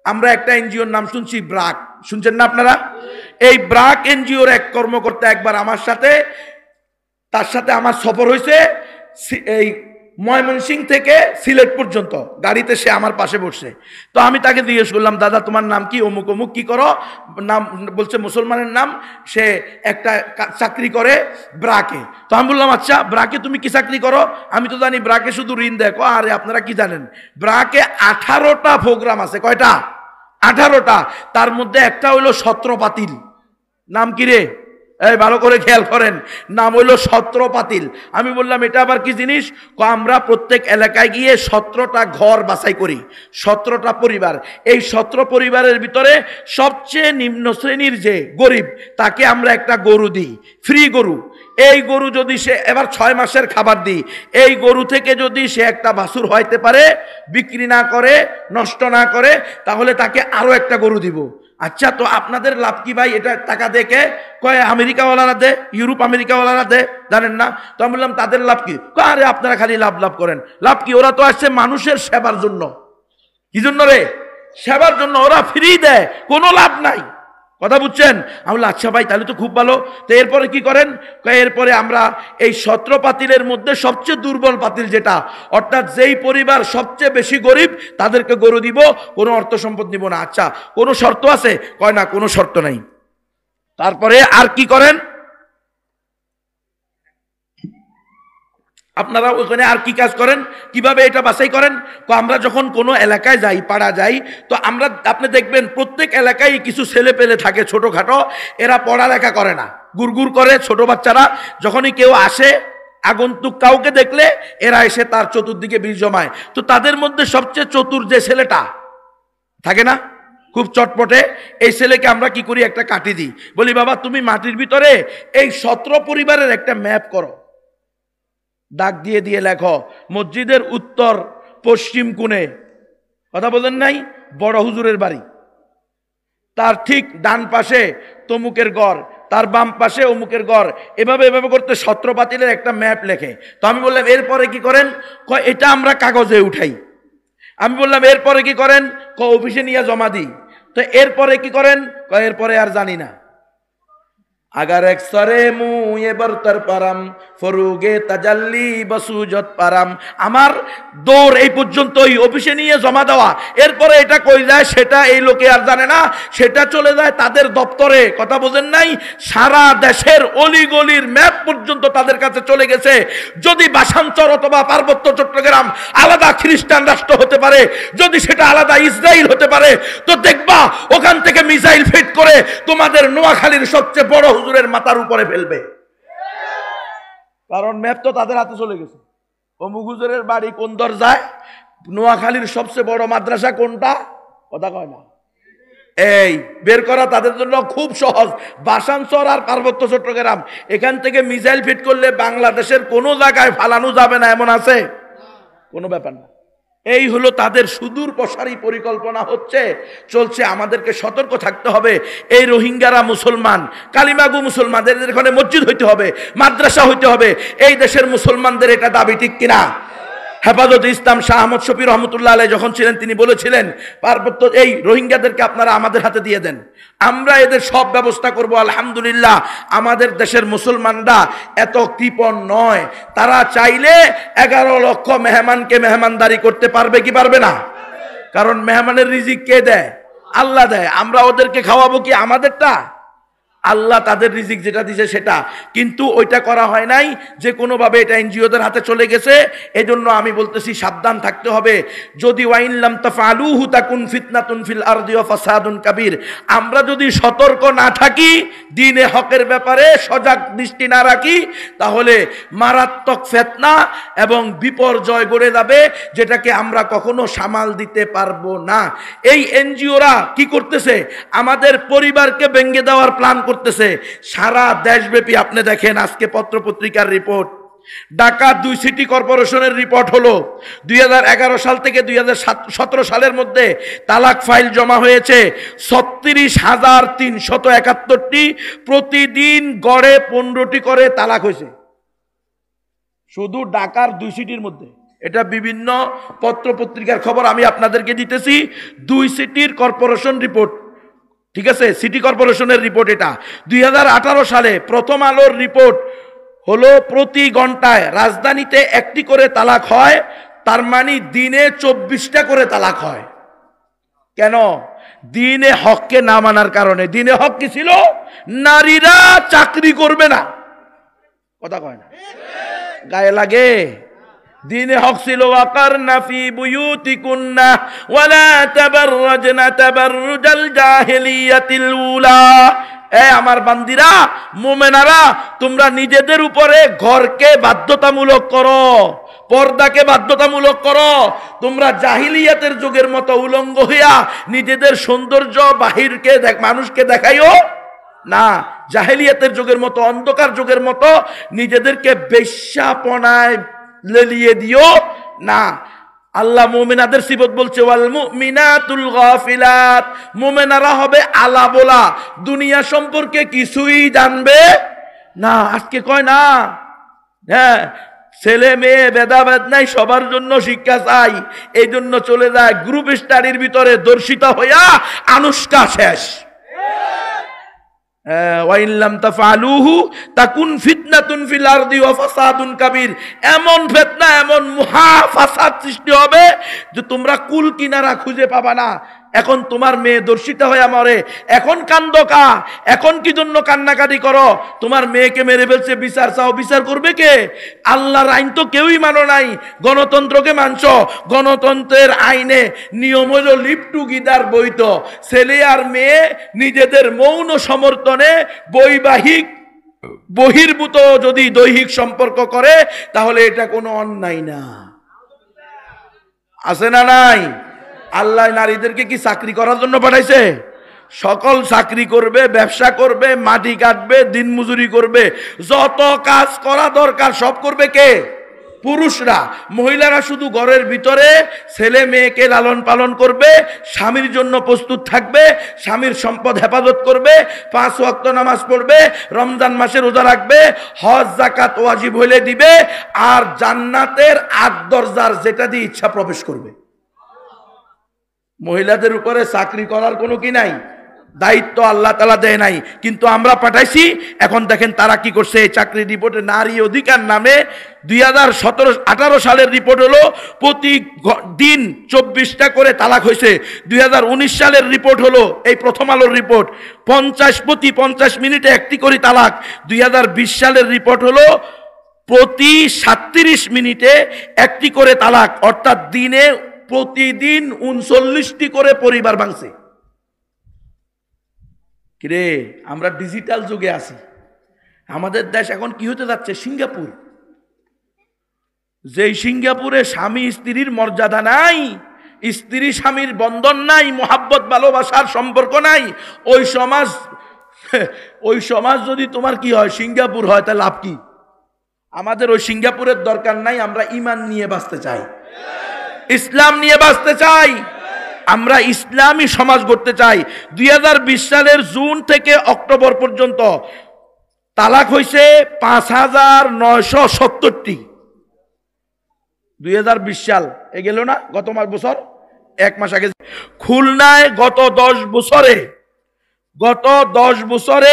আমরা একটা এনজিওর নাম শুনছি ব্রাক, শুনছেন না আপনারা? এই ব্রাক এনজিওর এক কর্মকর্তা একবার আমার সাথে, তার সাথে আমার সফর হয়েছে এই ময়মনসিংহ থেকে সিলেট পর্যন্ত গাড়িতে, সে আমার পাশে বসছে। তো আমি তাকে জিজ্ঞেস করলাম, দাদা তোমার নাম কি? অমুক অমুক। কি করো? নাম বলছে মুসলমানের নাম, সে একটা চাকরি করে ব্রাকে। তো আমি বললাম আচ্ছা ব্রাকে তুমি কি চাকরি করো? আমি তো জানি ব্রাকে শুধু ঋণ দেখো। আরে আপনারা কি জানেন, ব্রাকে 18টা প্রোগ্রাম আছে। কয়টা? 18টা। তার মধ্যে একটা হইল সত্র পাতিল। নাম কি রে? এই ভালো করে খেয়াল করেন, নাম হইল সত্র পাতিল। আমি বললাম এটা আবার কি জিনিস? আমরা প্রত্যেক এলাকায় গিয়ে 17টা ঘর বাছাই করি, 17টা পরিবার। এই 17 পরিবারের ভিতরে সবচেয়ে নিম্ন শ্রেণীর যে গরিব, তাকে আমরা একটা গরু দিই, ফ্রি গরু। এই গরু যদি সে এবার 6 মাসের খাবার দিই, এই গরু থেকে যদি সে একটা বাছুর হইতে পারে, বিক্রি না করে, নষ্ট না করে, তাহলে তাকে আরো একটা গরু দিব। আচ্ছা তো আপনাদের লাভ কি ভাই? এটা টাকা দেখে কয় আমেরিকাওয়ালারা দে, ইউরোপ আমেরিকাওয়ালারা দে, জানেন না? তো আমি বললাম তাদের লাভ কি? আরে আপনারা খালি লাভ লাভ করেন। লাভ কি? ওরা তো আসছে মানুষের সেবার জন্য। কি জন্য রে? সেবার জন্য। ওরা ফ্রি দেয়, কোনো লাভ নাই। কথা বুঝছেন? আমি বললাম আচ্ছা ভাই তাহলে তো খুব ভালো। তো এরপরে কি করেন? এরপরে আমরা এই 17 পাতিলের মধ্যে সবচেয়ে দুর্বল পাতিল যেটা, অর্থাৎ যেই পরিবার সবচেয়ে বেশি গরিব, তাদেরকে গরু দিব, কোনো অর্থ সম্পদ নিব না। আচ্ছা কোনো শর্ত আছে? কয় না, কোনো শর্ত নাই। তারপরে আর কি করেন আপনারা ওখানে? আর কি কাজ করেন? কিভাবে এটা বাছাই করেন? আমরা যখন কোনো এলাকায় যাই, পাড়া যাই, তো আমরা, আপনি দেখবেন প্রত্যেক এলাকায় কিছু ছেলে পেলে থাকে ছোটখাটো, এরা পড়ালেখা করে না, গুড়গুড় করে। ছোট বাচ্চারা যখনই কেউ আসে, আগন্তুক কাউকে দেখলে এরা এসে তার চতুর্দিকে বীজ জমায়। তো তাদের মধ্যে সবচেয়ে চতুর যে ছেলেটা থাকে না, খুব চটপটে, এই ছেলেকে আমরা কি করি? একটা কাঠি দিই, বলি বাবা তুমি মাটির ভিতরে এই 17 পরিবারের একটা ম্যাপ করো, দাগ দিয়ে দিয়ে লেখো মসজিদের উত্তর পশ্চিম কোণে, কথা বলেন নাই, বড় হুজুরের বাড়ি, তার ঠিক ডান পাশে তমুকের গড়, তার বাম পাশে অমুকের গড়। এভাবে এভাবে করতে 17 পাতিলের একটা ম্যাপ লেখে। তো আমি বললাম এরপরে কি করেন? এটা আমরা কাগজে উঠাই। আমি বললাম এরপরে কি করেন? অফিসে নিয়ে জমা দিই। তো এরপরে কি করেন? এরপরে আর জানি না। আগার এক সরে মুয়ে বরতর পারাম ফরুগে তাজাল্লি বসুজত পারাম। আমার দৌড় এই পর্যন্তই, অফিসে নিয়ে জমা দেওয়া। এরপরে এটা কই যায় সেটা এই লোকে আর জানে না, সেটা চলে যায় তাদের দপ্তরে। কথা বোঝেন নাই? সারা দেশের অলিগলির ম্যাপ পর্যন্ত তাদের কাছে চলে গেছে। যদি বাসাঞ্চর অথবা পার্বত্য চট্টগ্রাম আলাদা খ্রিস্টান রাষ্ট্র হতে পারে, যদি সেটা আলাদা ইসরায়েল হতে পারে, তো দেখবা ওখান থেকে মিসাইল ফিট করে তোমাদের নোয়াখালীর সবচেয়ে বড় হুজুরের মাথার উপরে ফেলবে। কারণ ম্যাপ তো তাদের হাতে চলে গেছে। অমুক হুজুরের বাড়ি কোন দরজায়, নোয়াখালীর সবচেয়ে বড় মাদ্রাসা কোনটা, কথা কয় না। এই বের করা তাদের জন্য খুব সহজ। বাসাঞ্চর আর পার্বত্য চট্টগ্রাম, এখান থেকে মিসাইল ফিট করলে বাংলাদেশের কোনো জায়গায় ফালানো যাবে না, এমন আছে? কোনো ব্যাপার না। এই হলো তাদের সুদূর প্রসারী পরিকল্পনা হচ্ছে, চলছে। আমাদেরকে সতর্ক থাকতে হবে। এই রোহিঙ্গারা মুসলমান, কালিমাগু মুসলমানদের এখানে মসজিদ হইতে হবে, মাদ্রাসা হইতে হবে। এই দেশের মুসলমানদের এটা দাবি, ঠিক কিনা? হেফাজত ইসলাম শাহ আহমদ শফি রহমতুল্লাহ আলাইহি যখন ছিলেন, তিনি বলেছিলেন পার্বত্য এই রোহিঙ্গাদেরকে আপনারা আমাদের হাতে দিয়ে দেন, আমরা এদের সব ব্যবস্থা করব। আলহামদুলিল্লাহ আমাদের দেশের মুসলমানরা এত কৃপণ নয়, তারা চাইলে 11 লক্ষ মেহমানকে মেহমানদারি করতে পারবে কি পারবে না? কারণ মেহমানের রিজিক কে দেয়? আল্লাহ দেয়। আমরা ওদেরকে খাওয়াবো কি আমাদেরটা? আল্লাহ তাদের রিজিক যেটা দিয়েছে সেটা। কিন্তু ওইটা করা হয় নাই, যে কোনোভাবে এটা এনজিওদের হাতে চলে গেছে। এজন্য আমি বলতেছি সাবধান থাকতে হবে। যদি ওয়াইন লাম তাফআলুহু তাকুন ফিতনাতুন ফিল আরদি ওয়া ফাসাদুন কাবীর, আমরা যদি সতর্ক না থাকি, দ্বীনে হকের ব্যাপারে সজাগ দৃষ্টি না রাখি, তাহলে মারাত্মক ফিতনা এবং বিপর্যয় গড়ে যাবে, যেটাকে আমরা কখনো সামাল দিতে পারবো না। এই এনজিওরা কি করতেছে? আমাদের পরিবারকে ভেঙে দেওয়ার প্ল্যান করতেছে সারা দেশব্যাপী। আপনি দেখেন আজকে পত্রপত্রিকার রিপোর্ট, ঢাকা 2 সিটি কর্পোরেশনের রিপোর্ট হলো 2011 সাল থেকে 2017 সালের মধ্যে তালাক ফাইল জমা হয়েছে 36,371টি। প্রতিদিন গড়ে 15টি করে তালাক হয়েছে, শুধু ঢাকার 2 সিটির মধ্যে। এটা বিভিন্ন পত্র পত্রিকার খবর আমি আপনাদেরকে দিতেছি। 2 সিটির কর্পোরেশন রিপোর্ট, ঠিক আছে, সিটি কর্পোরেশনের রিপোর্ট এটা। 2018 সালে প্রথম আলোর রিপোর্ট হলো প্রতি ঘন্টায় রাজধানীতে 1টি করে তালাক হয়, তার মানে দিনে 24টা করে তালাক হয়। কেন? দিনে হককে না মানার কারণে। দিনে হক কি ছিল? নারীরা চাকরি করবে না। কথা কয় না, গায়ে লাগে। দিনে হক ছিল ওয়াকারনা ফি বুয়ুতিকুন্না ওয়ালা তাবাররাজনা তাবাররুজাল জাহিলিয়াতিল উলা। আমার বান্দিরা, মুমিনারা, তোমরা নিজেদের উপরে ঘরকে বাধ্যতামূলক করো, পর্দাকে বাধ্যতামূলক করো। তোমরা জাহিলিয়াতের যুগের মতো উলঙ্গ হইয়া নিজেদের সৌন্দর্য বাহিরকে মানুষকে দেখাইও না। জাহিলিয়াতের যুগের মতো, অন্ধকার যুগের মতো নিজেদেরকে বেশ্যাপনায় লেলিয়ে দিও না। আল্লাহ মুমিনাদের সিফত বলছে, ওয়াল মুমিনাতুল গাফিলাত, মুমিনারা হবে আলা বলা, দুনিয়া সম্পর্কে কিছুই জানবে না। আজকে কয় না, হ্যাঁ, ছেলে মেয়ে ভেদাভেদ নাই, সবার জন্য শিক্ষা চাই, এই জন্য চলে যায় গ্রুপ স্টাডির ভিতরে দর্শিতা হইয়া আনুষ্কা শেষ। ওয়াইল্লাম তাফআলুহু তাকুন ফিতনাতুন ফিল আরদি ওয়া ফাসাদুন কাবীর। এমন ফিতনা, এমন মহা ফাসাদ সৃষ্টি হবে যে তোমরা কুল কিনারা খুঁজে পাবা না। এখন তোমার মেয়ে দর্শিতা হয়ে মরে, এখন কান্দো কা? এখন কি জন্য কান্নাকাটি করো? তোমার মেয়েকে মেরে ফেলছে, বিচার চাও, বিচার করবে কে? আল্লাহর আইন তো কেউই মানো নাই, গণতন্ত্রকে মানছো। গণতন্ত্রের আইনে নিয়ম হলো লিভ টুগেদার বৈধ। ছেলে আর মেয়ে নিজেদের মৌন সমর্থনে বৈবাহিক বহির্ভূত যদি দৈহিক সম্পর্ক করে তাহলে এটা কোনো অন্যায় না। আছে না নাই? আল্লাহ নারীদেরকে কি চাকরি করার জন্য পাঠাইছে? সকল চাকরি করবে, ব্যবসা করবে, মাটি কাটবে, দিনমজুরি করবে, যত কাজ করা দরকার সব করবে কে? পুরুষরা। মহিলারা শুধু ঘরের ভিতরে ছেলে মেয়েকে লালন পালন করবে, স্বামীর জন্য প্রস্তুত থাকবে, স্বামীর সম্পদ হেফাজত করবে, 5 ওয়াক্ত নামাজ পড়বে, রমজান মাসে রোজা রাখবে, হজ জাকাত ওয়াজিব হইলে দিবে, আর জান্নাতের 8 দরজার যেটা দিয়ে ইচ্ছা প্রবেশ করবে। মহিলাদের উপরে চাকরি করার কোনো কি নাই, দায়িত্ব আল্লাহ তাআলা দেয় নাই, কিন্তু আমরা পাঠাইছি। এখন দেখেন তারা কি করছে। এই চাকরি রিপোর্টে নারী অধিকার নামে 2018 সালের রিপোর্ট হলো প্রতিদিন 24টা করে তালাক হয়েছে। 2019 সালের রিপোর্ট হলো, এই প্রথম আলোর রিপোর্ট, প্রতি 50 মিনিটে 1টি করে তালাক। 2020 সালের রিপোর্ট হলো প্রতি 37 মিনিটে 1টি করে তালাক, অর্থাৎ দিনে প্রতিদিন 39টি করে পরিবার ভাঙছে। কিরে, আমরা ডিজিটাল যুগে আছি। আমাদের দেশ এখন কি হতে যাচ্ছে? সিঙ্গাপুর। যেই সিঙ্গাপুরে স্বামী স্ত্রীর মর্যাদা নাই, স্ত্রী স্বামীর বন্ধন নাই, মোহাব্বত ভালোবাসার সম্পর্ক নাই, ওই সমাজ যদি তোমার কি হয়, সিঙ্গাপুর হয়, তাহলে লাভ কি? আমাদের ওই সিঙ্গাপুরের দরকার নাই। আমরা ঈমান নিয়ে বাঁচতে চাই, ইসলাম নিয়ে বাঁচতে চাই, আমরা ইসলামী সমাজ গড়তে চাই। 2020 সালের জুন থেকে অক্টোবর পর্যন্ত তালাক হয়েছে 5970টি। 2020 সাল এ গেল না, গত বছর 1 মাস আগে। খুলনায় গত 10 বছরে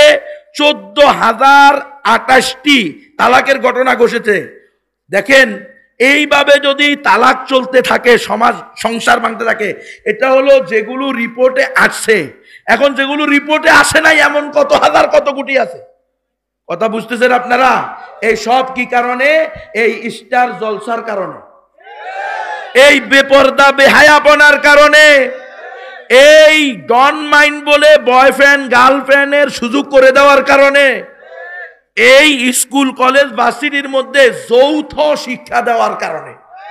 14,028টি তালাকের ঘটনা ঘটেছে। দেখেন, এইভাবে যদি তালাক চলতে থাকে, সমাজ সংসার ভাঙতে থাকে, এটা হলো যেগুলো রিপোর্টে আসছে। এখন যেগুলো রিপোর্টে আসে নাই এমন কত হাজার কত কোটি আছে। কথা বুঝতেছেন আপনারা? এই সব কি কারণে? এই স্টার জলসার কারণে, এই বেপরদা বেহায়াপনার কারণে, এই ডন মাইন্ড বলে বয়ফ্রেন্ড গার্লফ্রেন্ডের সুযোগ করে দেওয়ার কারণে, এই স্কুল কলেজ ভার্সিটির মধ্যে যৌথ শিক্ষা দেওয়ার কারণে।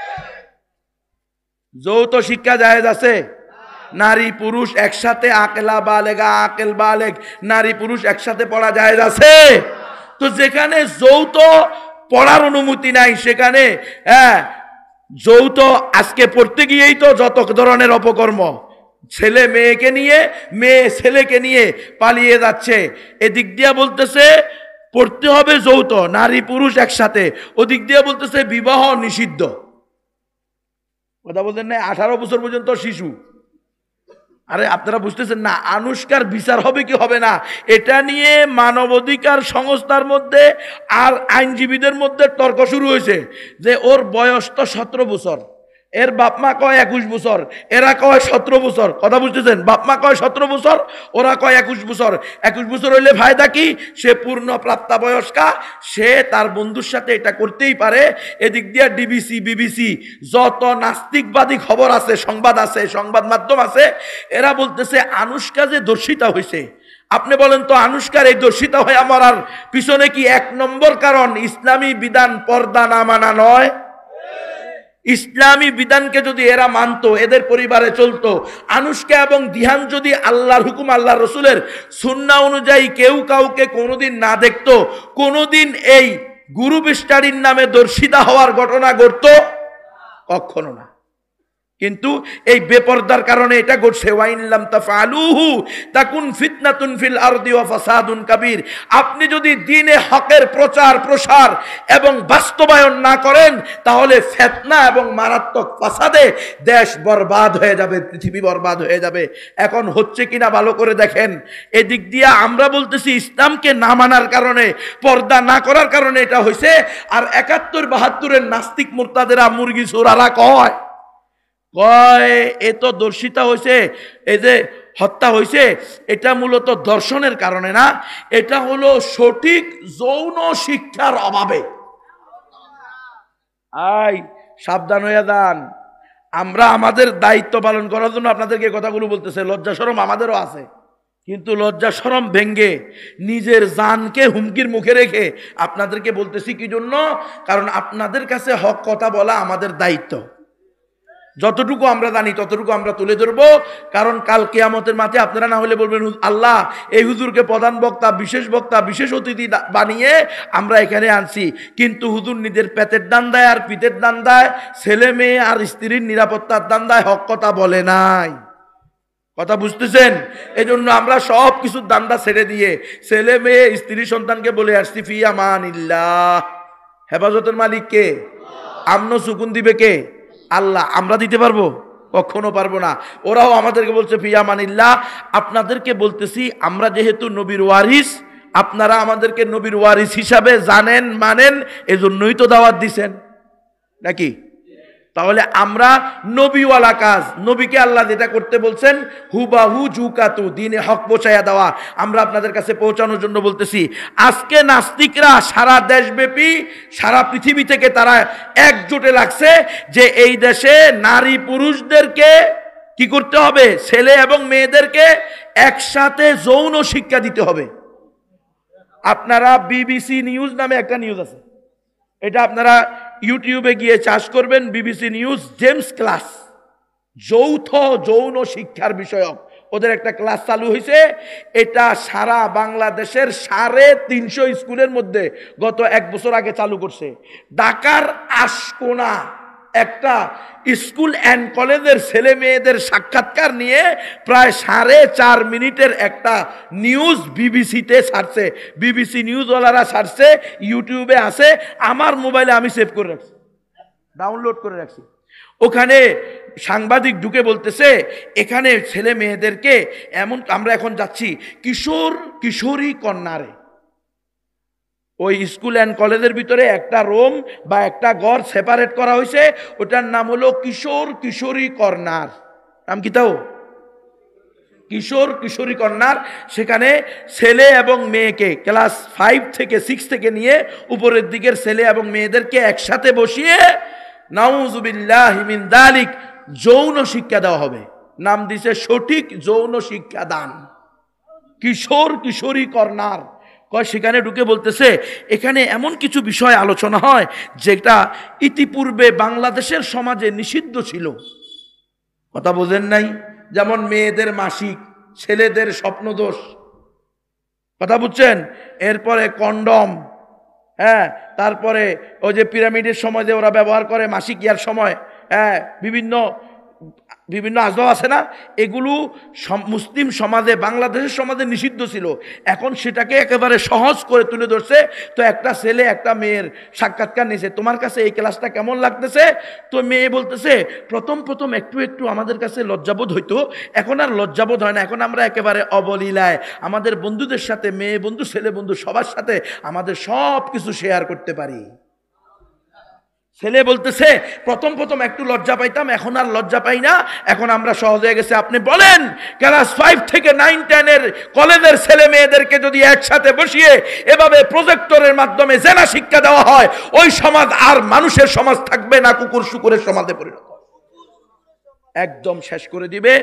যৌথ শিক্ষা জায়েজ আছে? নারী পুরুষ একসাথে, আকেলা বালেগা আকেল বালেগ, নারী পুরুষ একসাথে পড়া জায়েজ আছে? তো যেখানে যৌথ পড়ার অনুমতি নাই সেখানে যৌথ আজকে পড়তে গিয়েই তো যত ধরনের অপকর্ম, ছেলে মেয়েকে নিয়ে, মেয়ে ছেলেকে নিয়ে পালিয়ে যাচ্ছে। এদিক দিয়া বলতেছে পড়তে হবে যৌথ, নারী পুরুষ একসাথে, ওদিক দিয়ে বলতেছে বিবাহ নিষিদ্ধ। কথা বলছেন না? 18 বছর পর্যন্ত শিশু। আরে আপনারা বুঝতেছেন না, আনুষ্কার বিচার হবে কি হবে না, এটা নিয়ে মানবাধিকার সংস্থার মধ্যে আর আইনজীবীদের মধ্যে তর্ক শুরু হয়েছে যে ওর বয়স তো 17 বছর, এর বাপমা কয় 21 বছর, এরা কয় 17 বছর। কথা বুঝতেছেন? বাপমা কয় 17 বছর, ওরা কয় 21 বছর। 21 বছর হইলে ফায়দা কি? সে পূর্ণ প্রাপ্তবয়স্কা, সে তার বন্ধুর সাথে এটা করতেই পারে। এদিক দিয়ে ডিবিসি, বিবিসি, যত নাস্তিকবাদী খবর আছে, সংবাদ আছে, সংবাদ মাধ্যম আছে, এরা বলতেছে আনুষ্কা যে দর্শিতা হয়েছে। আপনি বলেন তো, আনুষ্কার এই দর্শিতা হয়ে মরার পিছনে কি 1 নম্বর কারণ ইসলামী বিধান পর্দা না মানা নয়? ইসলামী বিধানকে যদি এরা মানতো, এদের পরিবারে চলতো, আনুষ্কা এবং দিহান যদি আল্লাহর হুকুম, আল্লাহ রসুলের সুন্নাহ অনুযায়ী কেউ কাউকে কোনোদিন না দেখতো, কোনোদিন এই গ্রুপ স্টাডির নামে দর্শিতা হওয়ার ঘটনা ঘটতো কখনো না। কিন্তু এই বেপরদার কারণে এটা ঘটছে। ওয়াইনলাম তাফআলুহু তাকুন ফিতনাতুন ফিল আরদি ওয়া ফাসাদুন কাবীর। আপনি যদি দ্বীনে হকের প্রচার প্রসার এবং বাস্তবায়ন না করেন, তাহলে ফিতনা এবং মারাত্মক ফাসাদে দেশ বরবাদ হয়ে যাবে, পৃথিবী বরবাদ হয়ে যাবে। এখন হচ্ছে কিনা ভালো করে দেখেন। এদিক দিয়ে আমরা বলতেছি ইসলামকে না মানার কারণে, পর্দা না করার কারণে এটা হয়েছে। আর 71-72-এর নাস্তিক মুরতাদেরা, মুরগি চোরারা কয় এ তো দর্শিতা হয়েছে, এই যে হত্যা হয়েছে, এটা মূলত দর্শনের কারণে না, এটা হলো সঠিক যৌন শিক্ষার অভাবে। সাবধান হয়ে যান। আমরা আমাদের দায়িত্ব পালন করার জন্য আপনাদেরকে কথাগুলো বলতেছে। লজ্জা শরম আমাদেরও আছে, কিন্তু লজ্জা শরম ভেঙ্গে নিজের জানকে হুমকির মুখে রেখে আপনাদেরকে বলতেছি কি জন্য? কারণ আপনাদের কাছে হক কথা বলা আমাদের দায়িত্ব। যতটুকু আমরা জানি ততটুকু আমরা তুলে ধরবো। কারণ কাল কিয়ামতের মাঠে আপনারা না হলে বলবেন, আল্লাহ এই হুজুরকে প্রধান বক্তা, বিশেষ অতিথি বানিয়ে আমরা এখানে আনছি, কিন্তু হুজুর নিজের পেটের দান্দায় আর পিঠের দান্দায়, ছেলে মেয়ে আর স্ত্রীর নিরাপত্তার দান্দায় হক কথা বলে নাই। কথা বুঝতেছেন? এই জন্য আমরা সব কিছুর দান্দা ছেড়ে দিয়ে ছেলে মেয়ে স্ত্রী সন্তানকে বলে আসছি ফি আমানিল্লাহ। হেফাজতের মালিক কে? আমন সুকুন দিবে কে? আল্লাহ। আমরা দিতে পারবো? কখনো পারবো না। ওরাও আমাদেরকে বলছে ফি আমানিল্লাহ। আপনাদেরকে বলতেছি, আমরা যেহেতু নবীর ওয়ারিস, আপনারা আমাদেরকে নবীর ওয়ারিস হিসাবে জানেন, মানেন, এজন্যই তো দাওয়াত দিছেন নাকি? তাহলে আমরা নবীওয়ালা কাজ, নবীকে আল্লাহ যেটা করতে বলছেন হুবাহু জুকাতু, দ্বীনে হক পৌঁছায়া দেওয়া, আমরা আপনাদের কাছে পৌঁছানোর জন্য বলতেছি। আজকে নাস্তিকরা সারা দেশব্যাপী, সারা পৃথিবী থেকে তারা একজোটে লাগছে যে এই দেশে নারী পুরুষদেরকে কি করতে হবে? ছেলে এবং মেয়েদেরকে একসাথে যৌন শিক্ষা দিতে হবে। আপনারা বিবিসি নিউজ নামে একটা নিউজ আছে, এটা আপনারা ইউটিউবে গিয়ে চার্জ করবেন, বিবিসি নিউজ জেমস ক্লাস, যৌথ যৌন শিক্ষার বিষয়ক ওদের একটা ক্লাস চালু হয়েছে। এটা সারা বাংলাদেশের 350 স্কুলের মধ্যে গত 1 বছর আগে চালু করছে। ঢাকার আশকোনা একটা স্কুল অ্যান্ড কলেজের ছেলে মেয়েদের সাক্ষাৎকার নিয়ে প্রায় 4.5 মিনিটের একটা নিউজ বিবিসিতে ছাড়ছে, বিবিসি নিউজওয়ালারা ছাড়ছে, ইউটিউবে আছে, আমার মোবাইলে আমি সেভ করে রাখছি, ডাউনলোড করে রাখছি। ওখানে সাংবাদিক ঢুকে বলতেছে এখানে ছেলে মেয়েদেরকে এমন, আমরা এখন যাচ্ছি কিশোরী কন্যারে, ওই স্কুল অ্যান্ড কলেজের ভিতরে একটা রুম বা একটা ঘর সেপারেট করা হয়েছে, ওটার নাম হলো কিশোরী কর্নার। নাম কি তাও? কিশোরী কর্নার। সেখানে ছেলে এবং মেয়েকে ক্লাস 5 থেকে 6 থেকে নিয়ে উপরের দিকের ছেলে এবং মেয়েদেরকে একসাথে বসিয়ে নাউযুবিল্লাহি মিন যালিক যৌন শিক্ষা দেওয়া হবে। নাম দিছে সঠিক যৌন শিক্ষা দান, কিশোরী কর্নার। সেখানে ঢুকে বলতেছে এখানে এমন কিছু বিষয় আলোচনা হয় যেটা ইতিপূর্বে বাংলাদেশের সমাজে নিষিদ্ধ ছিল। কথা বোঝেন নাই? যেমন মেয়েদের মাসিক, ছেলেদের স্বপ্নদোষ, কথা বুঝছেন? এরপরে কন্ডম, হ্যাঁ, তারপরে ওই যে পিরামিডের সময় যে ওরা ব্যবহার করে মাসিক ইয়ার সময়, হ্যাঁ, বিভিন্ন বিভিন্ন আসবাব আছে না, এগুলো মুসলিম সমাজে, বাংলাদেশের সমাজে নিষিদ্ধ ছিল। এখন সেটাকে একেবারে সহজ করে তুলে ধরছে। তো একটা ছেলে একটা মেয়ের সাক্ষাৎকার নিয়েছে, তোমার কাছে এই ক্লাসটা কেমন লাগতেছে? তো মেয়ে বলতেছে, প্রথম প্রথম একটু একটু আমাদের কাছে লজ্জাবোধ হইতো, এখন আর লজ্জাবোধ হয় না, এখন আমরা একেবারে অবলীলায় আমাদের বন্ধুদের সাথে, মেয়ে বন্ধু ছেলে বন্ধু সবার সাথে আমাদের সব কিছু শেয়ার করতে পারি। ছেলে বলতেছে, প্রথম প্রথম একটু লজ্জা পাইতাম, এখন আর লজ্জা পাই না, এখন আমরা সহজ হয়ে গেছে। আপনি বলেন, ক্লাস 5 থেকে 9, 10 এর কলেজের ছেলে মেয়েদেরকে যদি একসাথে বসিয়ে এভাবে প্রজেক্টরের মাধ্যমে জেনা শিক্ষা দেওয়া হয়, ওই সমাজ আর মানুষের সমাজ থাকবে না, কুকুর শুকুরের সমাজে পরিণত একদম শেষ করে দিবে।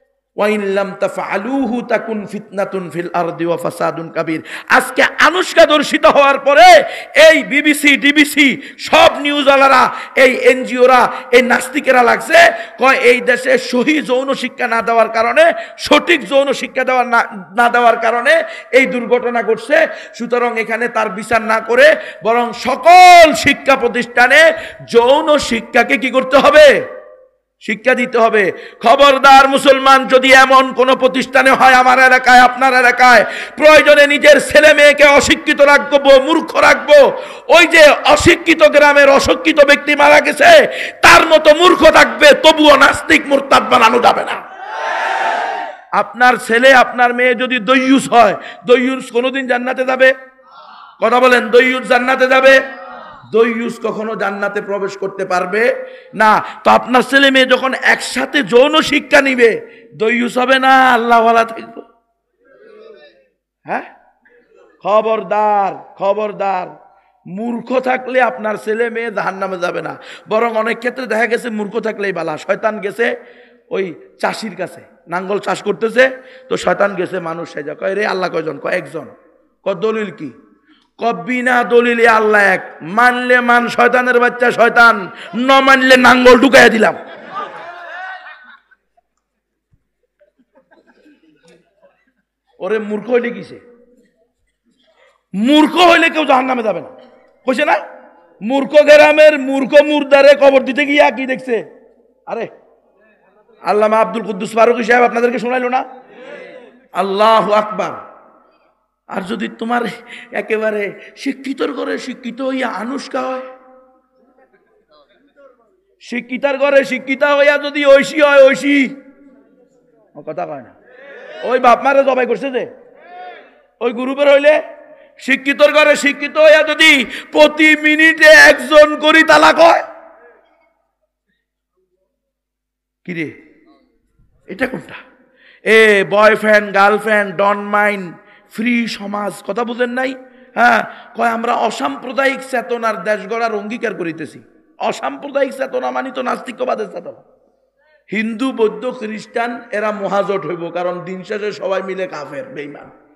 আজকে আনুশকা দর্শিত হওয়ার পরে এই বিবিসি ডিবিসি সব নিউজওয়ালারা, এই এনজিওরা, এই নাস্তিকেরা লাগছে কয় এই দেশে সহি যৌন শিক্ষা না দেওয়ার কারণে, সঠিক যৌন শিক্ষা না দেওয়ার কারণে এই দুর্ঘটনা ঘটছে। সুতরাং এখানে তার বিচার না করে বরং সকল শিক্ষা প্রতিষ্ঠানে যৌন শিক্ষাকে কি করতে হবে? শিক্ষা দিতে হবে। খবরদার মুসলমান, যদি এমন কোন প্রতিষ্ঠানে হয় আমার এলাকায়, আপনার এলাকায়, প্রয়োজনে নিজের ছেলে মেয়েকে অশিক্ষিত রাখবো, মূর্খ রাখবো, ওই যে অশিক্ষিত গ্রামের অশিক্ষিত ব্যক্তি মারা গেছে তার মতো মূর্খ থাকবে, তবুও নাস্তিক মুরতাদ বানানো যাবে না। আপনার ছেলে আপনার মেয়ে যদি দইয়ুস হয়, দইয়ুস কোনোদিন জান্নাতে যাবে? কথা বলেন, দইয়ুস জান্নাতে যাবে? দইয়ুস কখনো জান্নাতে প্রবেশ করতে পারবে না। তো আপনার ছেলে মেয়ে যখন একসাথে যৌন শিক্ষা নিবে, দইয়ুস হবে না আল্লাহ ওয়ালা থাকবে? হ্যাঁ, খবরদার খবরদার, মূর্খ থাকলে আপনার ছেলে মেয়ে জাহান্নামে যাবে না, বরং অনেক ক্ষেত্রে দেখা গেছে মূর্খ থাকলেই বালা। শয়তান গেছে ওই চাষির কাছে, নাঙ্গল চাষ করতেছে, তো শয়তান গেছে মানুষ সেজা, কয় রে আল্লাহ কয়জন? কয় একজন। কয় দলিল কি? বিনা দলিলে আল্লাহ এক, মানলে মান শয়তানের বাচ্চা শয়তান, ন মানলে নাঙ্গল ঢুকাইয়া দিলাম। ওরে মূর্খ হইলে কিসে? মূর্খ হইলে কেউ জাহান্নামে যাবে না, কইছে না? মূর্খ গ্রামের মূর্খ মুর্দারে কবর দিতে গিয়া কি দেখছে? আরে আল্লামা আব্দুল কুদ্দুস ফারুকী সাহেব আপনাদেরকে শোনাইলো না? আল্লাহু আকবার। আর যদি তোমার একেবারে শিক্ষিতর ঘরে শিক্ষিত হইয়া আনুশকা হয়, শিক্ষিতার ঘরে শিক্ষিতা হইয়া যদি ঐশী হয়, ঐশী কথা কয় না, ওই বাপ মারে জবাই করছে যে ওই গ্রুপের হইলে, শিক্ষিতর ঘরে শিক্ষিত হইয়া যদি প্রতি মিনিটে একজন করি তালাক হয়, কিরে এটা কোনটা? এ boyfriend girlfriend don't mind free সমাজ, কথা বুঝেন নাই? হ্যাঁ, কয় আমরা অসাম্প্রদায়িক চেতনার দেশ গড়ার অঙ্গীকার করিতেছি। অসাম্প্রদায়িক চেতনা মানি তো নাস্তিকবাদের চেতনা। হিন্দু বৌদ্ধ খ্রিস্টান এরা মহাজোট হইব, কারণ দিন শেষে সবাই মিলে কাফের বেঈমান।